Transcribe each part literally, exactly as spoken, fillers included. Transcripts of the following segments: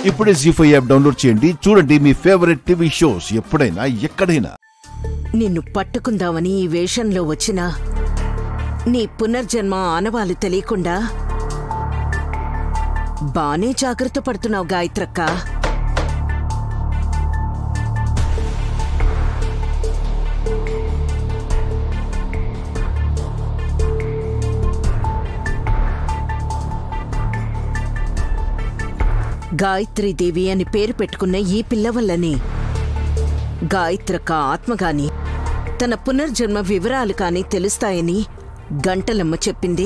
ఇప్పుడే G five app download చేయండి, చూడండి మీ ఫేవరెట్ టీవీ షోస్ ఎప్పుడైనా ఎక్కడైనా. నిన్ను పట్టుకుందామని ఈ వేషంలో వచ్చినా నీ పునర్జన్మ ఆనవాలు తెలియకుండా బానే జాగ్రత్త పడుతున్నావు గాయత్రక్క. గాయత్రీదేవి అని పేరు పెట్టుకున్న ఈ పిల్ల వల్లనే గాయత్రక్క ఆత్మగాని తన పునర్జన్మ వివరాలు కాని తెలుస్తాయని గంటలమ్మ చెప్పింది.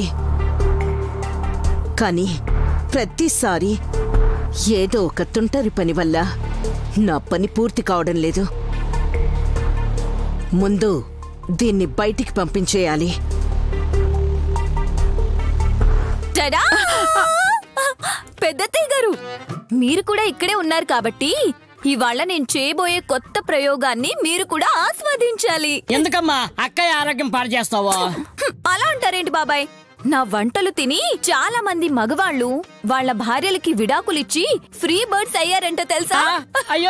కాని ప్రతిసారి ఏదో ఒక తుంటరి పని వల్ల నా పని పూర్తి కావడం లేదు. ముందు దీన్ని బయటికి పంపించేయాలి. పెద్దత్తయ్య గారు, మీరు కూడా ఇక్కడే ఉన్నారు కాబట్టి ఇవాళ నేను చేయబోయే కొత్త ప్రయోగాన్ని మీరు కూడా ఆస్వాదించాలి. ఎందుకమ్మా అక్కయ్య ఆరోగ్యం పాడు చేస్తావా? అలా అంటారేంటి బాబాయ్? నా వంటలు తిని చాలా మంది మగవాళ్ళు వాళ్ళ భార్యలకి విడాకులిచ్చి ఫ్రీ బర్డ్స్ అయ్యారంట తెలుసా? అయ్యో,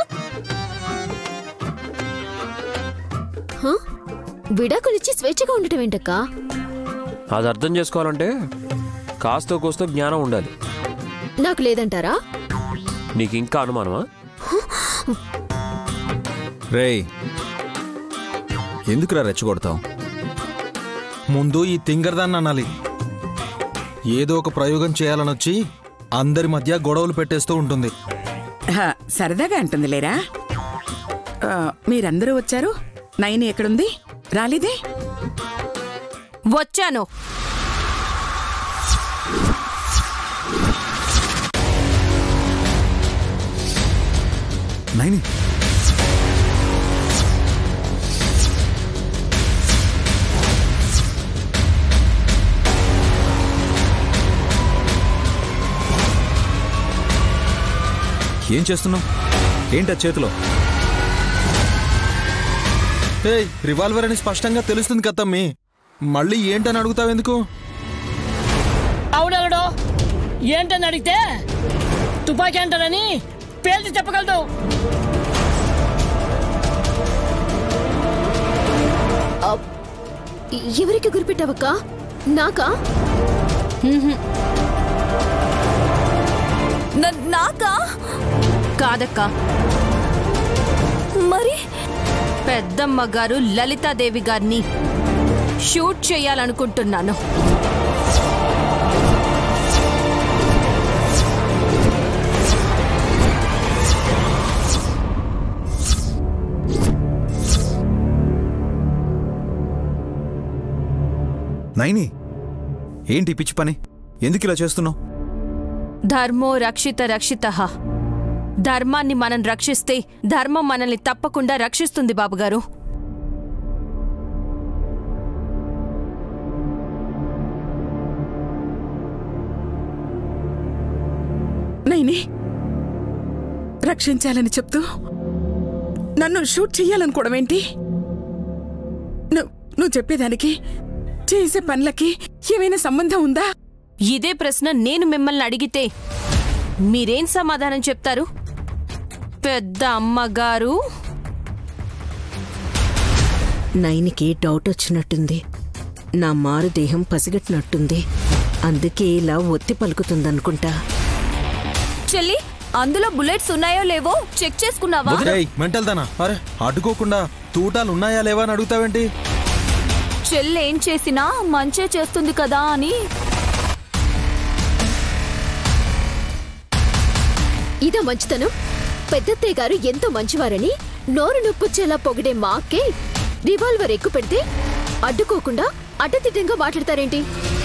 విడాకులిచ్చి స్వేచ్ఛగా ఉండటం ఏంటక్క? అది అర్థం చేసుకోవాలంటే కాస్తో కోస్తో జ్ఞానం ఉండాలి. నాకు లేదంటారా? నీకు ఇంకా అనుమానమా? రేయ్, ఎందుకురా రెచ్చగొడతావు? ముందు ఈ తింగరదాన్ని అనాలి. ఏదో ఒక ప్రయోగం చేయాలనొచ్చి అందరి మధ్య గొడవలు పెట్టేస్తూ ఉంటుంది. సరదాగా అంటుంది లేరా. మీరందరూ వచ్చారు, నైని ఎక్కడుంది? రాలేదే? వచ్చాను. నైని, ఏం చేస్తున్నావు? ఏంటా చేతిలో? ఏయ్, రివాల్వర్ అని స్పష్టంగా తెలుస్తుంది కదమ్మీ, మళ్ళీ ఏంటని అడుగుతావెందుకు? అవునడు ఏంటని అడిగితే తుపాకీ అంటారని పేల్చి చెప్పగలదు. ఎవరికి గురిపెట్టావక్క? నాకా? నాకా కాదక్క, మరి పెద్దమ్మ గారు లలితాదేవి గారిని షూట్ చేయాలనుకుంటున్నాను. నైని, ఏంటి పిచ్చి పని? ఎందుకు ఇలా చేస్తున్నావు? ధర్మో రక్షిత రక్షితః. ధర్మాన్ని మనం రక్షిస్తే ధర్మం మనల్ని తప్పకుండా రక్షిస్తుంది బాబుగారు. నైని, రక్షించాలని చెప్తూ నన్ను షూట్ చెయ్యాలనుకోవడం ఏంటి? నువ్వు చెప్పేదానికి చేసే పనులకి ఏమైనా సంబంధం ఉందా? ఇదే ప్రశ్న నేను మిమ్మల్ని అడిగితే మీరేం సమాధానం చెప్తారు? పెద్ద అమ్మగారు. నైనికి డౌట్ వచ్చినట్టుంది. నా మారుదేహం పసిగట్టినట్టుంది. అందుకే ఇలా ఒత్తి పలుకుతుందనుకుంటా. చెల్లి, అందులో బుల్లెట్స్ ఉన్నాయో లేవో చెక్ చేసుకున్నావా? మెంటల్ దానా? అరే, అడ్డుకోకుండా తూటాలు ఉన్నాయా లేవా అని అడుగుతావేంటి? చెల్లి ఏం చేసినా మంచే చేస్తుంది కదా అని. ఇదా మంచితనం? పెద్దత్తయ్య గారు ఎంతో మంచివారని నోరు నొప్పొచ్చేలా పొగిడే మాకే రివాల్వర్ ఎక్కువ పెడితే అడ్డుకోకుండా అడ్డదిడ్డంగా మాట్లాడతారేంటి?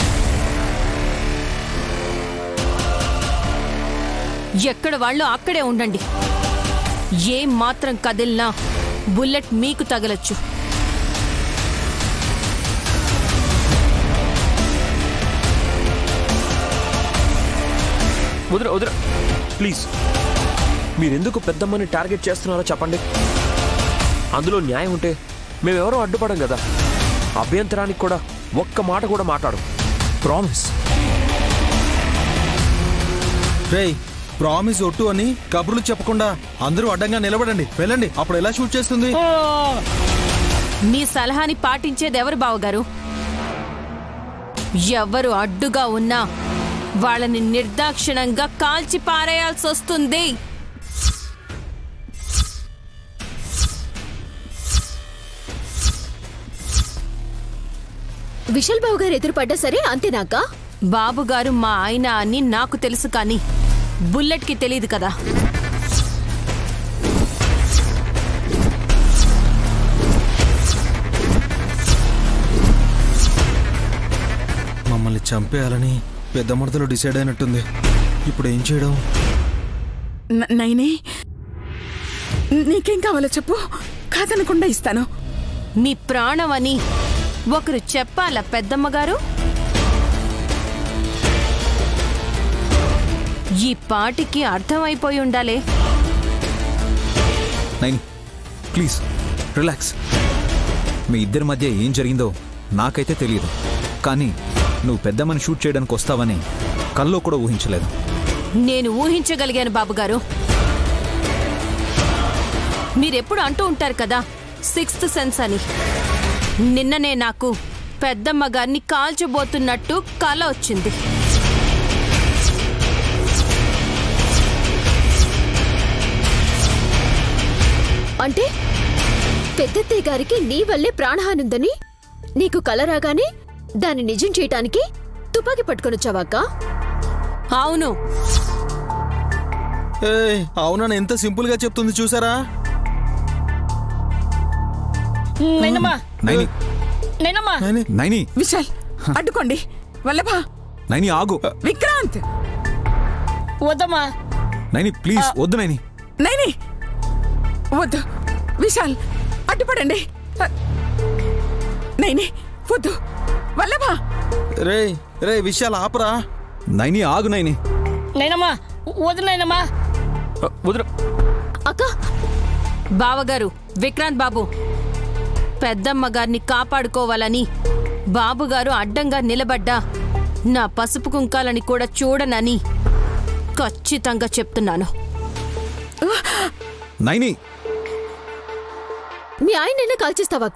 ఎక్కడ వాళ్ళు అక్కడే ఉండండి. ఏం మాత్రం కదిలినా బుల్లెట్ మీకు తగలచ్చు. వదిన వదిన ప్లీజ్, మీరెందుకు పెద్దమ్మని టార్గెట్ చేస్తున్నారో చెప్పండి. అందులో న్యాయం ఉంటే మేమెవరో అడ్డుపడం కదా. అభ్యంతరానికి కూడా ఒక్క మాట కూడా మాట్లాడు. ప్రామిస్. రేయ్, ప్రామిస్ ఒట్టు అని కబుర్లు చెప్పకుండా అందరూ అడ్డంగా నిలబడండి. వెళ్ళండి, అప్పుడు ఎలా షూట్ చేస్తుంది? మీ సలహాని పాటించేది ఎవరు బావగారు? ఎవరు అడ్డుగా ఉన్నా వాళ్ళని నిర్దాక్షిణంగా కాల్చి పారేయాల్సి వస్తుంది. విశాల్ బాబు గారు ఎదురుపడ్డా సరే అంతేనాక? బాబుగారు మా ఆయన అని నాకు తెలుసు, కానీ బుల్లెట్ కి తెలియదు కదా. మమ్మల్ని చంపేయాలని పెద్ద ముడతలు డిసైడ్ అయినట్టుంది. ఇప్పుడు ఏం చేయడం? నైనే, నీకేం కావాలో చెప్పు, కాదనకుండా ఇస్తాను. మీ ప్రాణం అని ఒకరు చెప్పాలా పెద్దమ్మగారు? ఈ పాటికి అర్థమైపోయి ఉండాలే. Naini please relax. మీ ఇద్దరి మధ్య ఏం జరిగిందో నాకైతే తెలియదు, కానీ నువ్వు పెద్దమ్మని షూట్ చేయడానికి వస్తావని కల్లో కూడా ఊహించలేదు. నేను ఊహించగలిగాను బాబుగారు. మీరెప్పుడు అంటూ ఉంటారు కదా సిక్స్త్ సెన్స్ అని. నిన్ననే నాకు పెద్దమ్మ గారిని కాల్చబోతున్నట్టు కల వచ్చింది. అంటే పెద్దత్తయ్య గారికి నీ వల్లే ప్రాణహానుందని నీకు కల రాగానే దాన్ని నిజం చేయటానికి తుపాకీ పట్టుకొనొచ్చావాక? అవును. అవునని ఎంత సింపుల్ గా చెప్తుంది చూసారా? విశాల్ అడ్డుకోండి. వల్లభా, నైని ఆగు. విక్రాంత్ వద్దమ్మా. నైని ప్లీజ్ వద్దు. నైని నైని వద్దు. విశాల్ అడ్డుపడండి. నైని వద్దు. వల్లభా. రే రే విశాల్ ఆపరా. నైని ఆగు. నైని నైనమ్మా వద్దు. నైనమ్మా వద్దు. అక్క, బావగారు, విక్రాంత్ బాబు, పెద్దమ్మ గారిని కాపాడుకోవాలని బాబుగారు అడ్డంగా నిలబడ్డా నా పసుపు కుంకాలని కూడా చూడనని ఖచ్చితంగా చెప్తున్నాను. నైని, మీ ఆయనైనా కాల్చేస్తావక్క?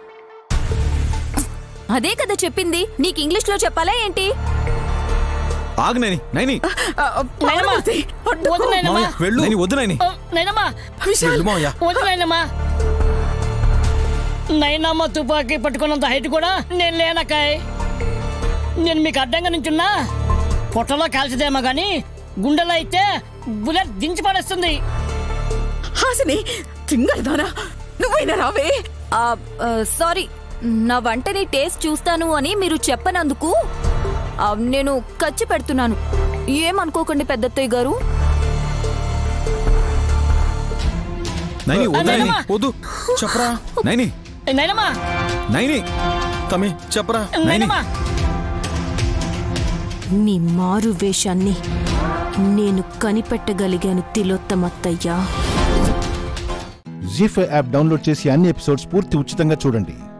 అదే కదా చెప్పింది. నీకు ఇంగ్లీష్ లో చెప్పాలా ఏంటి? ఆగు నైని. నైని వద్దు. నైనమ్మా వెళ్ళు. నైని వద్దు. నైని నైనమ్మా వెళ్ళు మావయ్య. వద్దు. నైనమ్మా నైనమ్మ తుపాకీ పట్టుకున్నంత హైట్ కూడా నేను లేనక్కాయ్. నేను మీకు అడ్డంగా నుంచున్నా పొట్టలో కాల్చిదేమో గాని గుండెలో అయితే బుల్లెట్ దించి పడేస్తుంది. హాసిని తింగరదానా, నువ్వైనా రావే. సారీ, నా వంటని టేస్ట్ చూస్తాను అని మీరు చెప్పనందుకు నేను ఖర్చు పెడుతున్నాను. ఏమనుకోకండి పెద్దత్తయ్య గారు. నైని వద్దు. నైని వద్దు చెప్పరా. నైని నైనమ్మా. నైని తమ్మి చెప్పరా. నైనమ్మా నీ మారు వేషాన్ని నేను కనిపెట్టగలిగాను తిలోత్తమత్తయ్యా. జీ ఫైవ్ యాప్ డౌన్లోడ్ చేసి అన్ని ఎపిసోడ్స్ పూర్తి ఉచితంగా చూడండి.